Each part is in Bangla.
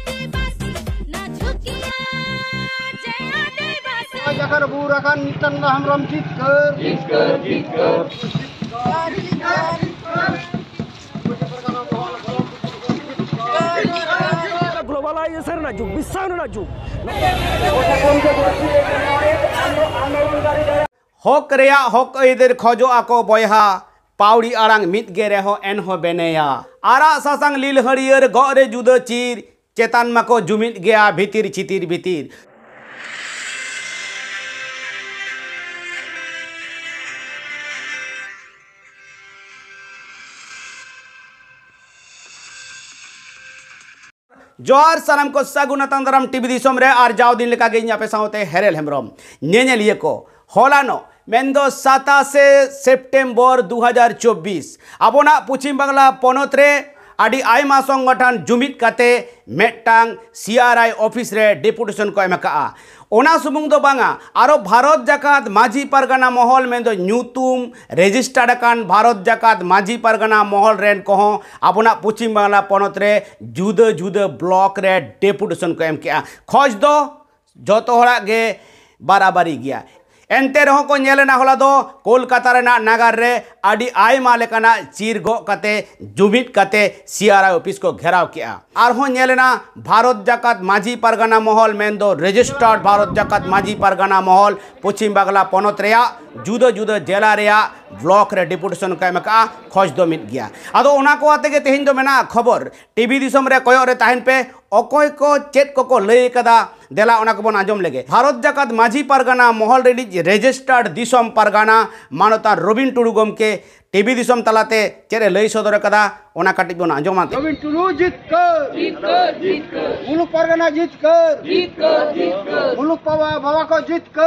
Jakar burakan nitan hamram jitkar. Globalization na jug, bisang na jug. हक रेया हक इधर खजो आको बयहा पाउड़ी आड़ांग मित गे रेहो एनहो बेनेया आरा सासांग लील हरियर गरे जुदा चीर चेतान माको जुमित गया भीतिर चितिर भीतिर जोहार सानाम को सागुना तंदराम टीवी दिसोम रे आर जाव दिन लेका गे पे साउते हेरेल हेमरम नेनेलिए को होलानो मेंदो 27 सेप्टेम्बर 2024 आबोना पश्चिम बांगला पनत रे आदि आयमा संगठन जुमित काते मेटांग सीआरआई ऑफिस रे डेपुटेशन को एमका ओना सुमुंग दो बांगा आरो भारत जाकात माझी परगना महल मेंदो न्यूतुम रेजिस्टर्ड कान भारत जाकात माझी परगना महल रेन कहो आबोना पश्चिम बांगला पनत रे जुदा जुदा ब्लॉक रे डेपुटेशन को एमका खोज दो जतो हड़ा गे बराबरी गया एंते रहो को नेलेना होला दो कोलकाता रेना नगर रे आदि आयमा लेकाना चीर गो काते जुमित काते सीआरआई ऑफिस को घेराव किया आरहो नेलेना भारत जाकात माझी परगना महल मेंदो रजिस्टर्ड भारत जाकात माझी परगना महल पश्चिम बांगला पनत रेया जुदा जुदा जिला रेया ब्लॉक रे डेपुटेशन का एमका खोज दो मिट गया आदो ओना को आते के तेहिन दो मेना खबर टीवी दिसम रे कोयो रे ताहिन पे अकोय को चेत को लय कदा देला ओना को बन आजम लेगे भारत जाकात माझी परगना महल रे रजिस्टर्ड दिसम परगना मानता रबिन टुडू गमके टीवी दिसम तलाते चेरे लय सदर कदा ओना काटिक बन आजम रबिन टुडू जीतकर मुलुक परगना जीतकर मुलुक बाबा को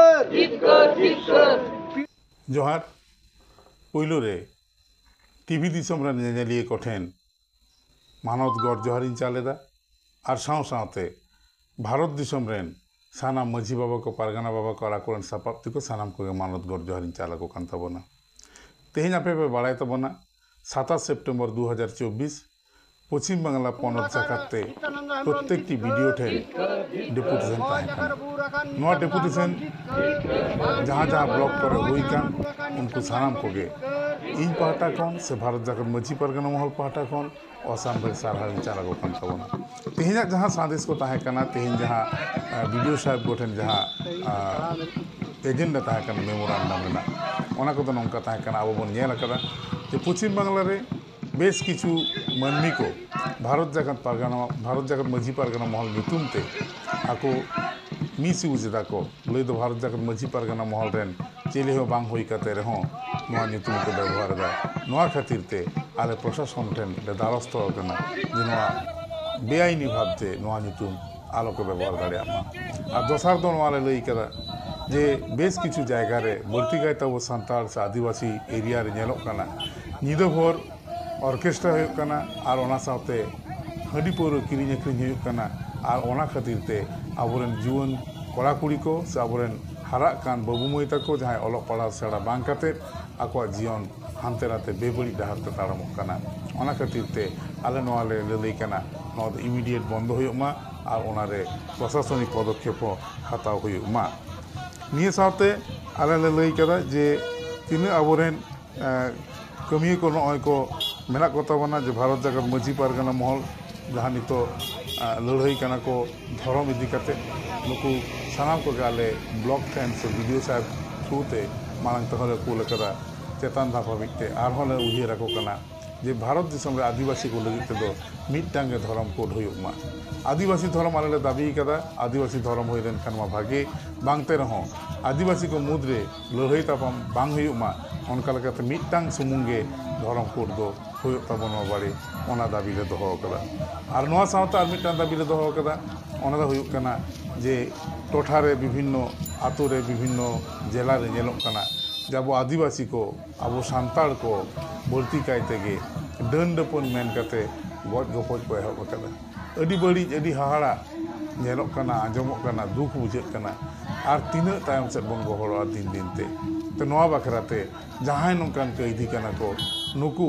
जीतकर जोहार पुइलु रे टीवी दिसम रे नेनेलिए कोठेन मानवत गौर जोहारिन चालेदा और साव सावते भारत दिसम रेन सानाम माझी बाबा को पारगाना बाबा को आराकोरन सापाप्ति को सानाम को मानवत गौर जोहारिन चाला को कान तबना तेहिन आपे पे बाड़ाय तबना 27 सेप्टेम्बर 2024 पश्चिम बांगला पनत जाकाते प्रत्येक भिडियो ठे डेपुटेशन नोआ डेपुटेशन जहाँ जहाँ ब्लॉक करे हुई कान उनको सानाम को गे इन पाहटा कौन से भारत जाकात माझी परगना महल पाहटा कौन असम भर सारहारिन चाला को कान तबना तेहिन जहाँ सादेश को ताहे कना तेहिन जहाँ वीडियो साहेब गोठेन जहाँ एजेंडा ताहे कना मेमोरेंडम रेना ओना को नौका ताहे कना अब बन नेल कदा जे पश्चिम बांगला रे बेस किछु मानमी को भारत जाकात माझी परगना महल नुतुमते आको मिस यूजदा को लय दो भारत जाकात माझी परगना महल रेन चेले हो बांग होई कते रहो नोआ नुतुम को व्यवहार दा नोआ खातिरते आले प्रशासन ठेन दारस्थ कना जे नोआ बेआईनी भाबते नोआ नुतुम आलो को व्यवहार दाड़े आमा आ दोसार दो नोआ लय कदा जे बेस किछु जायगा रे बर्ती गायता वो संताल से आदिवासी एरिया रे नेलो कना निदो भोर ऑर्केस्ट्रा होना और ओना साथे हडी पौर किरिंग अखरिंग होना और ओना खातिरते आबोरेन जुवन कड़ा कुड़ी को से आबोरेन हारा कान बाबू मई तको जहाँ अलग पढ़ा सेड़ा बांग काते आको जीवन हानते नाते बेबड़ी डाहर ते ताड़मोग कना ओना खातिरते आले नोआ ले ललई कना नोआ दो इमिडिएट बंद होयुमा और ओना रे प्रशासनिक पदक्षेप हताव होयुमा निये साथे आले ललई कदा जे तिने आबोरेन कमी को नय को मेना को तबना जे भारत जाकात माझी परगना महल जहाँ नितो लड़ाई कना को धर्म इदी काते नुकु सानाम को गाले ब्लॉक टैन से वीडियो साहब थ्रूते मांग तहले को लेकदा चेतन धापा बिकते आरहले उहिरा को कना जे भारत दिसम रे आदिवासी को लगित दो मिटांगे धर्म कोड होयुमा आदिवासी धर्म आले दाबी कदा आदिवासी धर्म होई लेन खान मा भागे बांगते रहो आदिवासी को मुद्रे लड़ाई तापम बांग होयुमा उनका लगते मिटांग सुमुंगे धर्म कोड दो होयो तबन बाड़ी ओना दाबी ले दोहो कदा आर नोआ सावता आर मिटांग दाबी ले दोहो कदा ओना दा होयो कना जे टोठा रे विभिन्न आतु रे विभिन्न जिला रे नेलोक कना जब आदिवासी को अब सान्ताड़ को बढ़ती कायते गे डन डपन मेन काते गज गपज को एहब कदा अडी बड़ी अडी हाहाड़ा नेलोक कना आंजमोक कना दुख बुझेक कना आर तीना तायम से बन गोहड़ा दिन दिन ते तो नोआ बखराते जहां नोकान कैदी कना को नुकु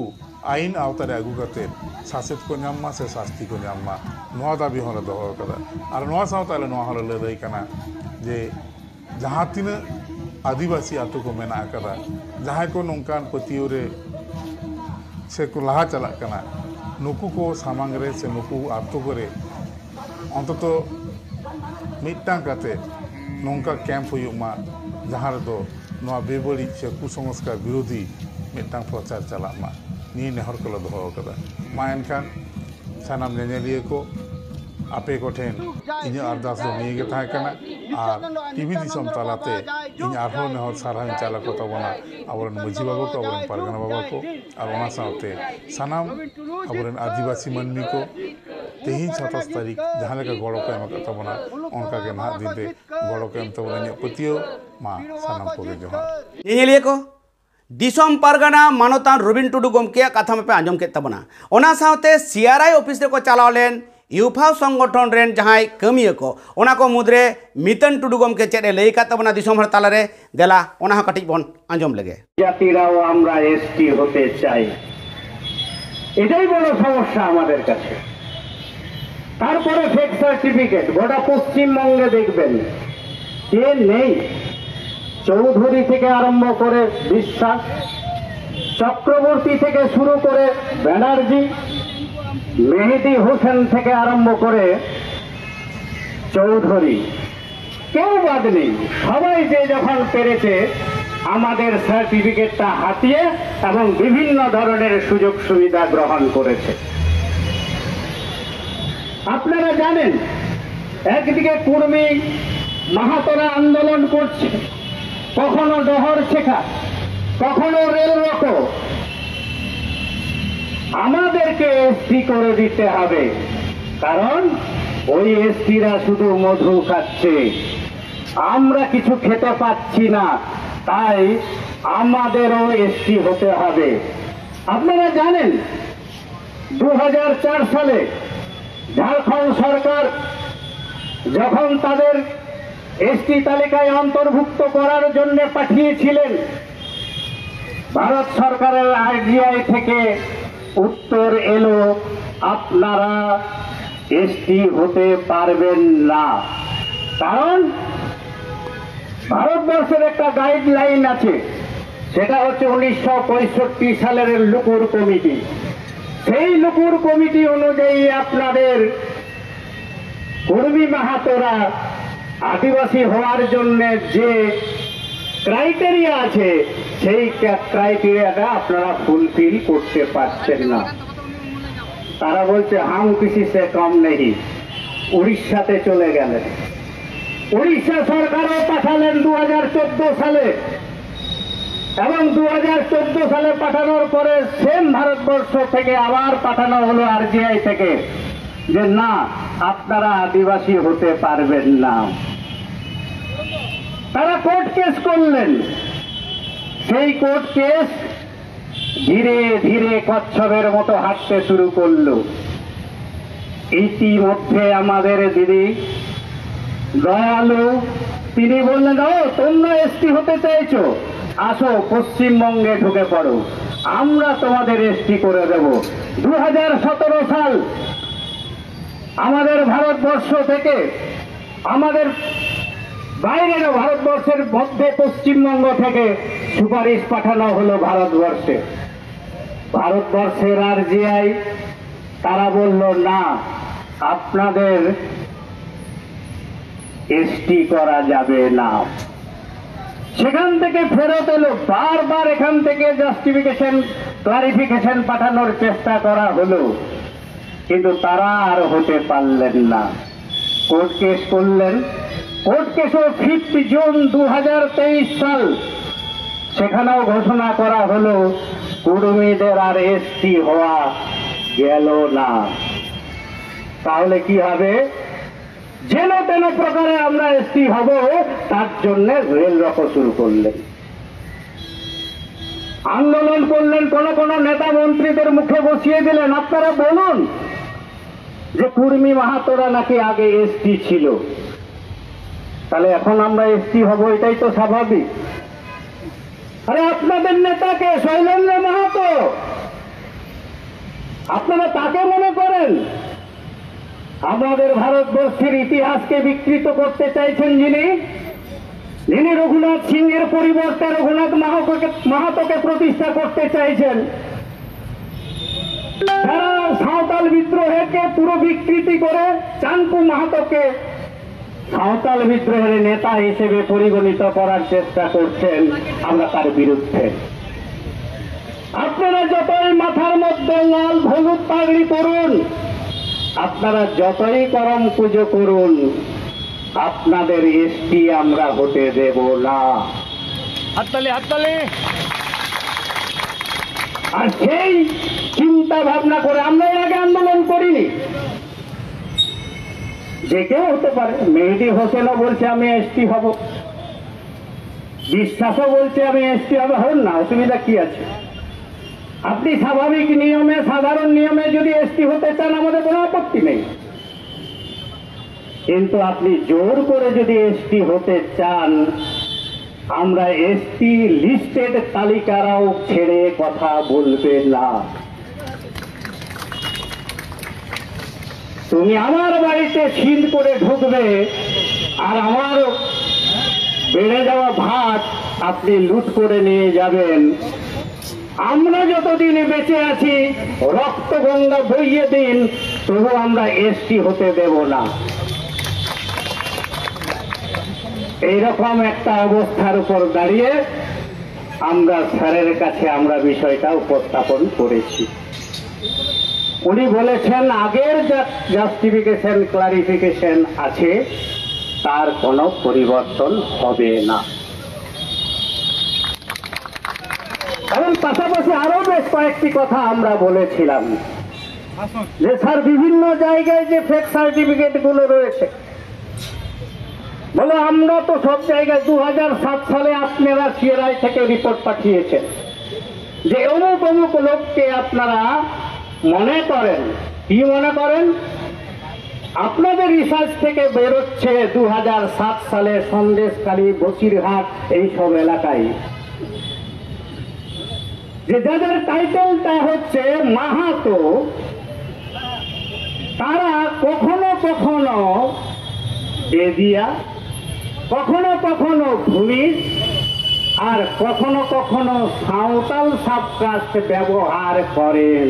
ᱟᱹᱭᱤᱱ ᱟᱣᱛᱟᱨᱮ ᱟᱹᱜᱩ ᱠᱟᱛᱮᱫ ᱥᱟᱥᱮᱛ ᱠᱚ ᱧᱟᱢ ᱢᱟ ᱥᱮ ᱥᱟᱥᱛᱤ ᱠᱚ ᱧᱟᱢ ᱢᱟ ᱱᱚᱣᱟ ᱫᱟᱹᱵᱤ ᱦᱚᱸᱞᱮ ᱫᱚᱦᱚ ᱟᱠᱟᱫᱟ ᱟᱨ ᱱᱚᱣᱟ ᱥᱟᱶᱛᱮ ᱟᱞᱮ ᱱᱚᱣᱟ ᱦᱚᱸᱞᱮ ᱞᱟᱹᱲᱦᱟᱹᱭ ᱠᱟᱱᱟ ᱡᱮ ᱡᱟᱦᱟᱸ ᱛᱤᱱᱟᱹᱜ ᱟᱹᱫᱤᱵᱟᱹᱥᱤ ᱟᱹᱛᱩ ᱠᱚ ᱢᱮᱱᱟᱜ ᱟᱠᱟᱫᱟ ᱡᱟᱦᱟᱸᱭ ᱠᱚ ᱱᱚᱝᱠᱟᱱ ᱯᱟᱹᱛᱭᱟᱹᱣ ᱨᱮ ᱥᱮ ᱠᱚ ᱞᱟᱦᱟ ᱪᱟᱞᱟᱜ ᱠᱟᱱᱟ ᱱᱩᱠᱩ ko samang re se nuku ato kore অন্তত মিটটাং কাতে নৌকা ক্যাম্প হইুক মা যাহার দো নোয়া বেবড়ি সে কুসংস্কার বিরোধী মিটটাং প্রচার চালাক মা নিয়ে নেহর কলা দোহ কাদা মা এনখান সানাম নেনেলিয়ে को আপে কোঠেন ইᱧ আরদাস দো নিয়ে গে তাহে কানা আর টিভি দিসম তালাতে ইᱧ আরহো নেহর সারহাñ চালা ko tabona আবরেন মাঝি বাবা को আবরেন পারগানা বাবা को আর ওনা সাথে সানাম আবরেন আদিবাসী মানমি को तेहिं 27 तारीख जहाँ लेका गड़ो को एम तबना उनका के ना दिन गड़ो को एम तबना पतियो मा सानाम को जोहार नेनेलिया को दिसम पारगाना मानतान रबिन टुडू गमके कथा में पे आंजम के तबना ओना साथे सीआरआई ऑफिस रे को चलाव लेन यूफा संगठन रेन जहां कमिया को ओना को मुद्रे मितन टुडू गमके चेडे लई का तबना दिसम हर तालारे देला ओना हा कटिज बन आंजम लगे জাতিরাও আমরা এসটি হতে চাই এটাই বড় সমস্যা আমাদের কাছে তারপরে ফেক সার্টিফিকেট গোটা পশ্চিমবঙ্গে দেখবেন কে নেই চৌধুরী থেকে আরম্ভ করে বিশ্বাস চক্রবর্তী থেকে শুরু করে ব্যানার্জি মেহেদি হোসেন থেকে আরম্ভ করে চৌধুরী কেউ বাদ নেই সবাই যে যখন পেরেছে আমাদের সার্টিফিকেটটা হাতিয়ে এবং বিভিন্ন ধরনের সুযোগ সুবিধা গ্রহণ করেছে আপনারা জানেন একদিকে কুর্মী মাহাতোরা আন্দোলন করছে কখনো ডহর শেখা কখনো রেল রোকো আমাদেরকে এসটি করে দিতে হবে কারণ ওই এসটিরা শুধু মধু খাচ্ছে আমরা কিছু খেতে পাচ্ছি না তাই আমাদেরও এসটি হতে হবে আপনারা জানেন 2004 সালে ঝাড়খণ্ড সরকার যখন তাদের এসটি তালিকায় অন্তর্ভুক্ত করার জন্য পাঠিয়েছিলেন ভারত সরকারের আরজিআই থেকে উত্তর এলো আপনারা এসটি হতে পারবেন না কারণ ভারতবর্ষের একটা গাইডলাইন আছে সেটা হচ্ছে 1965 সালের লুকুর কমিটি সেই লুকুর কমিটি অনুযায়ী আপনাদের কর্মী মাহাতোরা আদিবাসী হওয়ার জন্য যে ক্রাইটেরিয়া আছে সেই ক্রাইটেরিয়াটা আপনারা ফুলফিল করতে পারছেন না তারা বলছে হাম কিসি সে কম নেই উড়িষ্যাতে চলে গেলেন উড়িষ্যা সরকারও পাঠালেন 2014 সালে এবং 2014 সালে পাঠানোর পরে সেম ভারতবর্ষ থেকে আবার পাঠানো হলো আরজিআই থেকে যে না আপনারা আদিবাসী হতে পারবেন না তারা কোর্ট কেস করলেন সেই কোর্ট কেস ধীরে ধীরে কচ্ছপের মতো হাঁটতে শুরু করলো ইতিমধ্যে আমাদের দিদি দয়ালু তিনি বললেন ও তোমরা এসটি হতে চাইছো আসো পশ্চিমবঙ্গে ঢুকে পড়ো আমরা তোমাদের এসটি করে দেব 2017 সাল আমাদের ভারতবর্ষ থেকে আমাদের বাইরের ভারতবর্ষের মধ্যে পশ্চিমবঙ্গ থেকে সুপারিশ পাঠানো হলো ভারতবর্ষের আরজিআই তারা বলল না আপনাদের এসটি করা যাবে না সেখান থেকে ফেরত এলো বারবার এখান থেকে জাস্টিফিকেশন ক্লারিফিকেশন পাঠানোর চেষ্টা করা হলো কিন্তু তারা আর হতে পারলেন না কোর্ট কেস করলেন কোর্ট কেসও 5 জুন 2023 সাল সেখানেও ঘোষণা করা হলো কুর্মীদের আর এসটি হওয়া গেল না তাহলে কি হবে যেন তেন প্রকারে আমরা এসটি হব তার জন্য রেল রোকো শুরু করলেন আন্দোলন করলেন কোন নেতা মন্ত্রীদের মুখে বসিয়ে দিলেন আপনারা বলুন যে কুর্মী মাহাতোরা নাকি আগে এসটি ছিল তাহলে এখন আমরা এসটি হব এটাই তো স্বাভাবিক আরে আপনাদের নেতাকে শৈলেন্দ্র মাহাতো আপনারা তাকে মনে করেন আমাদের ভারতবর্ষের ইতিহাসকে বিকৃত করতে চাইছেন যিনি রঘুনাথ সিংহের পরিবর্তে রঘুনাথ মাহাতোকে প্রতিষ্ঠা করতে চাইছেন, যারা সাঁওতাল বিদ্রোহকে পুরো বিকৃতি করে চানকু মাহাতোকে সাঁওতাল বিদ্রোহের নেতা হিসেবে পরিগণিত করার চেষ্টা করছেন, আমরা তার বিরুদ্ধে। আপনারা যতই মাথার মধ্যে লাল হলুদ পাগড়ি পরুন, আপনারা যতই করম পুজো করুন, আপনাদের এসটি আমরা হতে দেব না। হাততালি হাততালি। আর সেই চিন্তা ভাবনা করে আমরা এর আগে আন্দোলন করিনি। যে কেউ হতে পারে, মেহেদী হোসেনও বলছে আমি এসটি হব, বিশ্বাসও বলছে আমি এসটি হব, হন না, অসুবিধা কি আছে? আপনি স্বাভাবিক নিয়মে, সাধারণ নিয়মে যদি এসটি হতে চান, আমাদের কোনো আপত্তি নেই। কিন্তু আপনি জোর করে যদি এসটি হতে চান, আমরা এসটি লিস্টেড তালিকারাও ছেড়ে কথা বলবে না। তুমি আমার বাড়িতে ছিন করে ঢুকবে, আর আমার বেড়ে যাওয়া ভাত আপনি লুট করে নিয়ে যাবেন। আমরা যতদিন বেঁচে আছি, রক্ত গঙ্গা বইয়ে দিন, তবু আমরা এসটি হতে দেব না। এইরকম একটা অবস্থার উপর দাঁড়িয়ে আমরা স্যারের কাছে আমরা বিষয়টা উপস্থাপন করেছি। উনি বলেছেন আগের যা জাস্টিফিকেশন, ক্লারিফিকেশন আছে, তার কোনো পরিবর্তন হবে না। এবং পাশাপাশি আরো বেশ কয়েকটি কথা আমরা বলেছিলাম যে স্যার বিভিন্ন জায়গায় যে ফেক সার্টিফিকেট গুলো রয়েছে, বলে আমরা তো সব জায়গায় 2007 সালে আপনারা সিআরআই থেকে রিপোর্ট পাঠিয়েছেন যে অমুক অমুক লোককে আপনারা মনে করেন, কি মনে করেন? আপনাদের রিসার্চ থেকে বেরোচ্ছে 2007 সালে সন্দেশখালী, বসিরহাট এইসব এলাকায় যে যাদের টাইটেলটা হচ্ছে মাহাতো, তারা কখনো কখনো বেদিয়া, কখনো কখনো ভূমিজ, আর কখনো কখনো সাঁওতাল সাবকাস্ট ব্যবহার করেন।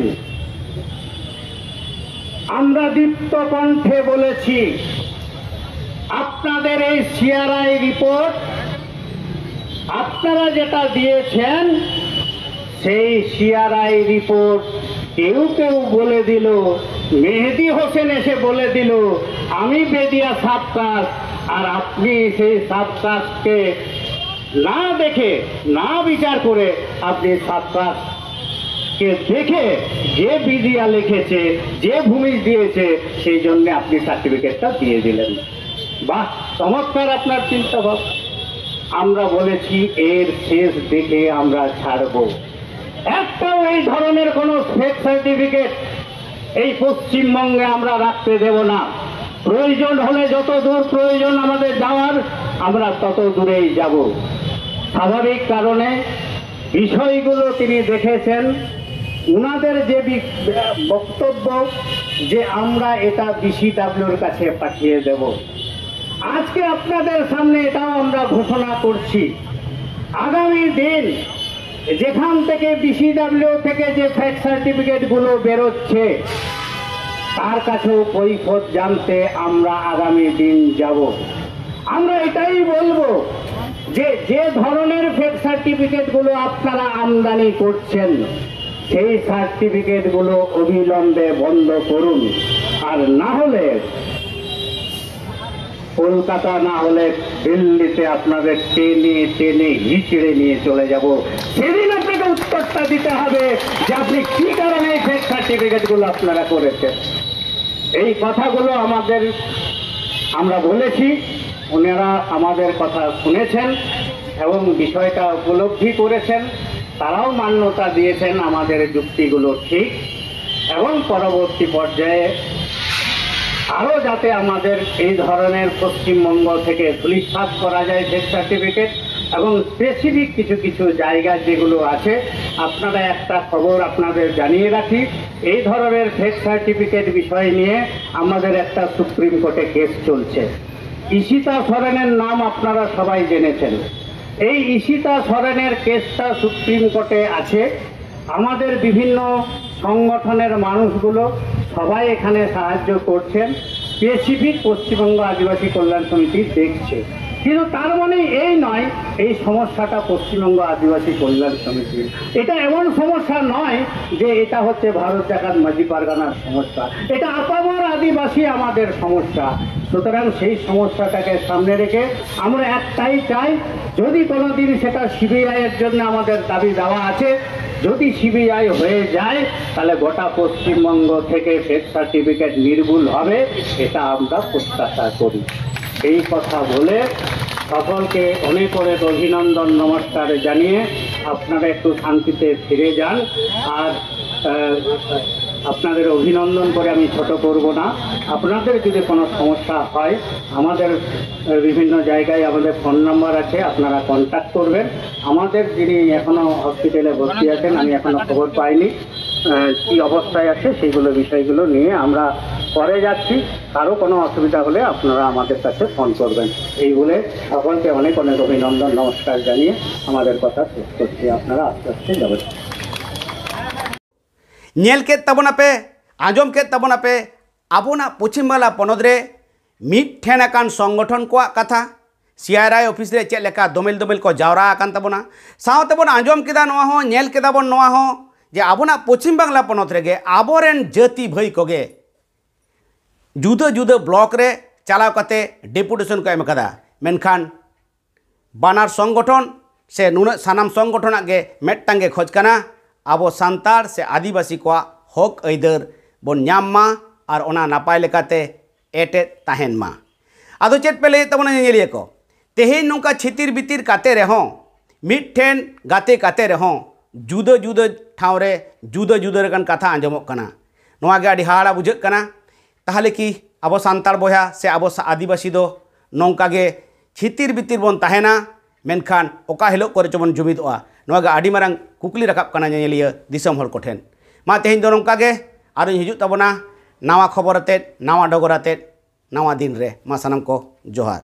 আমরা দীপ্ত কণ্ঠে বলেছি, আপনাদের এই সিআরআই রিপোর্ট আপনারা যেটা দিয়েছেন, সেই সিআরআই রিপোর্ট কেউ কেউ বলে দিল, মেহেদী হোসেন এসে বলে দিল আমি বেদিয়া সাবকাস্ট, আর আপনি সেই সাবকাস্টকে না দেখে, না বিচার করে, আপনি সাবকাস্টকে দেখে যে বিদিয়া লিখেছে, যে ভূমিজ দিয়েছে, সেই জন্য আপনি সার্টিফিকেটটা দিয়ে দিলেন। বাহ, চমৎকার আপনার চিন্তা ভাবনা। আমরা বলেছি এর শেষ দেখে আমরা ছাড়বো। একটাও এই ধরনের কোন ফেক সার্টিফিকেট এই পশ্চিমবঙ্গে আমরা রাখতে দেব না। প্রয়োজন হলে যত দূর প্রয়োজন আমাদের যাওয়ার, আমরা তত দূরেই যাব। স্বাভাবিক কারণে বিষয়গুলো তিনি দেখেছেন, উনাদের যে বক্তব্য যে আমরা এটা বিসিডব্লিউর কাছে পাঠিয়ে দেব। আজকে আপনাদের সামনে এটাও আমরা ঘোষণা করছি, আগামী দিন যেখান থেকে বিসিডব্লিউ থেকে যে ফেক সার্টিফিকেট গুলো বেরোচ্ছে, তার কাছেও কৈফিয়ত জানতে আমরা আগামী দিন যাব। আমরা এটাই বলবো যে যে ধরনের ফেক সার্টিফিকেট গুলো আপনারা আমদানি করছেন, সেই সার্টিফিকেট গুলো অবিলম্বে বন্ধ করুন। আর না হলে কলকাতা, না হলে দিল্লিতে আপনাদের টেনে টেনে হিচড়ে নিয়ে চলে যাব। সেদিন আপনাকে উত্তরটা দিতে হবে যে আপনি কি কারণে এই ফেক সার্টিফিকেট গুলো আপনারা করেছেন। এই কথাগুলো আমরা বলেছি, ওনারা আমাদের কথা শুনেছেন এবং বিষয়টা উপলব্ধি করেছেন, তারাও মান্যতা দিয়েছেন আমাদের যুক্তিগুলো ঠিক, এবং পরবর্তী পর্যায়ে আরো যাতে আমাদের এই ধরনের পশ্চিমবঙ্গ থেকে ধূলিসাৎ করা যায় ফেক সার্টিফিকেট, এবং স্পেসিফিক কিছু কিছু জায়গা যেগুলো আছে আপনারা একটা খবর আপনাদের জানিয়ে রাখি, এই ধরনের ফেক সার্টিফিকেট বিষয় নিয়ে আমাদের একটা সুপ্রিম কোর্টে কেস চলছে। ঈশিতা সরেনের নাম আপনারা সবাই জেনেছেন। এই ঈশিতা সরেনের কেসটা সুপ্রিম কোর্টে আছে। আমাদের বিভিন্ন সংগঠনের মানুষগুলো সবাই এখানে সাহায্য করছেন, স্পেসিফিক পশ্চিমবঙ্গ আদিবাসী কল্যাণ সমিতি দেখছে। কিন্তু তার মানে এই নয় এই সমস্যাটা পশ্চিমবঙ্গ আদিবাসী কল্যাণ সমিতি। এটা এমন সমস্যা নয় যে এটা হচ্ছে ভারত জাকাত মাঝি পারগানার সমস্যা, এটা আপামর আদিবাসী আমাদের সমস্যা। সুতরাং সেই সমস্যাটাকে সামনে রেখে আমরা একটাই চাই, যদি কোনোদিন সেটা সিবিআইয়ের জন্য আমাদের দাবি দেওয়া আছে, যদি সিবিআই হয়ে যায় তাহলে গোটা পশ্চিমবঙ্গ থেকে ফেক সার্টিফিকেট নির্মূল হবে, এটা আমরা প্রত্যাশা করি। এই কথা বলে সকলকে অনেক অনেক অভিনন্দন নমস্কার জানিয়ে আপনারা একটু শান্তিতে ফিরে যান। আর আপনাদের অভিনন্দন করে আমি ছোট করব না। আপনাদের যদি কোনো সমস্যা হয় আমাদের বিভিন্ন জায়গায় আমাদের ফোন নাম্বার আছে, আপনারা কন্ট্যাক্ট করবেন। আমাদের যিনি এখনো হসপিটালে ভর্তি আছেন, আমি এখনো খবর পাইনি কি অবস্থায় আছে, সেইগুলো বিষয়গুলো নিয়ে আমরা পরে যাচ্ছি। কারো কোনো অসুবিধা হলে আপনারা আমাদের কাছে ফোন করবেন। এই বলে সকলকে অনেক অনেক অভিনন্দন নমস্কার জানিয়ে আমাদের কথা শেষ করছি। আপনারা আস্তে আস্তে যাবেন। नेल के तबना पे आजम के तबना पे आबोना पश्चिम बांग्ला पनत रे मिठेन आकान संगठन को कथा सीआरआई ऑफिस रे चेक लेका दोमेल दोमेल को जावरा आकान तबना सावते बन आजम केदा नोआ हो नेल केदा बन नोआ हो जे आबोना पश्चिम बांग्ला पनत रे आबोरेन जाति भई कोगे जुदा जुदा ब्लॉक रे चलाव कते डेपुटेशन को एम कदा मेनखान बानार संगठन से नुना सानाम संगठन गे मेटटांगे खोज कना आबो सांतार से आदिवासी को हक आइदर बन नामा और ओना नापाय लेकाते एटे ताहेन मा आदो चेत पे लई तबना नेलिए को तेहेन नोका छितिर बितिर काते रहो मिठेन गाते काते रहो जुदा जुदा ठाव रे जुदा जुदा रकन कथा आंजमोग कना नोआ गे आडी हाड़ा बुझाग कना ताहले कि आबो सांतार बोया से आबो आदिवासी दो नोंका गे छितिर बितिर बन ताहेना मेनखान ओका हिलो करे चबन जुमिदोआ नोआ गे आडी मारांग कुकली रकाब कना नेलिया दिसम हर कोठेन मा तेहेन दो नोंका गे आरो हिजुग तबना नावा खबर आते नावा डगर आते नावा दिन रे मा सानाम को जोहार।